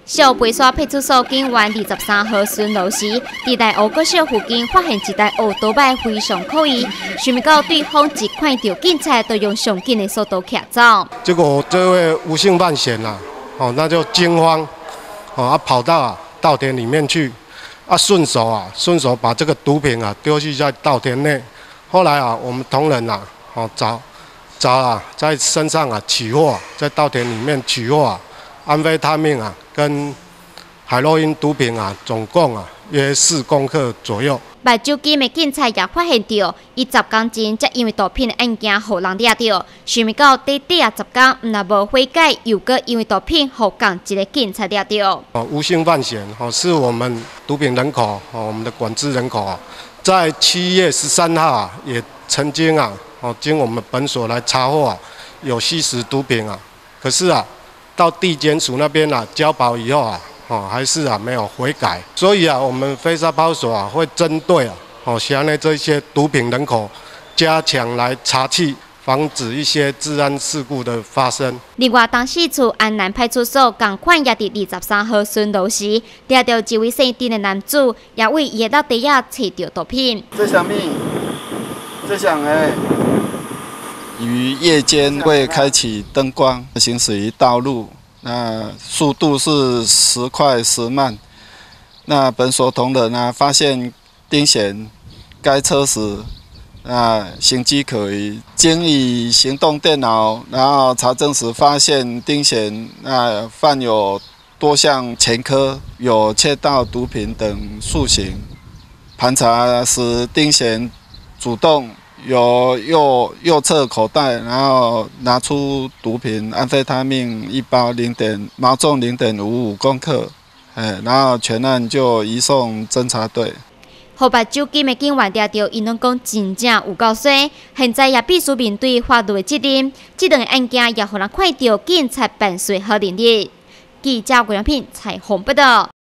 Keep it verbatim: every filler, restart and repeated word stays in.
小背山派出所警员二十三号巡逻时，伫大湖国小附近发现一台奥多麦非常可疑，想不到对方一看到警察，就用上紧的速度骑走。 结果这位吴姓犯嫌啊，哦，那就惊慌，哦，啊跑到啊稻田里面去，啊顺手啊顺手把这个毒品啊丢弃在稻田内。后来啊，我们同仁啊，哦找找啊在身上啊取获，在稻田里面取获啊安非他命啊跟海洛因毒品啊，总共啊约四公克左右。 目睭金的警察也发现到，伊十天前才因为毒品的案件互人抓到，想不到短短十天，唔但无悔改，又搁因为毒品互共一个警察抓到。 哦，吴姓犯嫌哦，是我们毒品人口哦，我们的管制人口啊，在七月十三号啊，也曾经啊哦，经我们本所来查获啊，有吸食毒品啊，可是啊，到地检署那边啊交保以后啊。哦，还是啊没有悔改，所以啊，我们飞沙派出所啊会针对啊，哦辖内这些毒品人口，加强来查缉，防止一些治安事故的发生。 另外，当事处安南派出所同款也伫二十三号巡逻时，抓到一位姓丁的男子，也为伊的底下找到毒品。 这什么？这想哎。于夜间会开启灯光，行驶于道路。那速度是时快时慢。那本所同仁啊，发现丁嫌该车时，那行迹可疑。经以行动电脑，然后查证时发现丁嫌那犯有多项前科，有窃盗毒品等数刑。盘查时，丁嫌主动。由右右侧口袋，然后拿出毒品安非他命一包，零点毛重零点五五公克，哎，然后全案就移送侦查队。 后把酒金的警员抓到，因拢讲真正有够衰，现在也必须面对法律的责任。这两个案件也互人看到警察办事好能力。记者郭良品采访报道。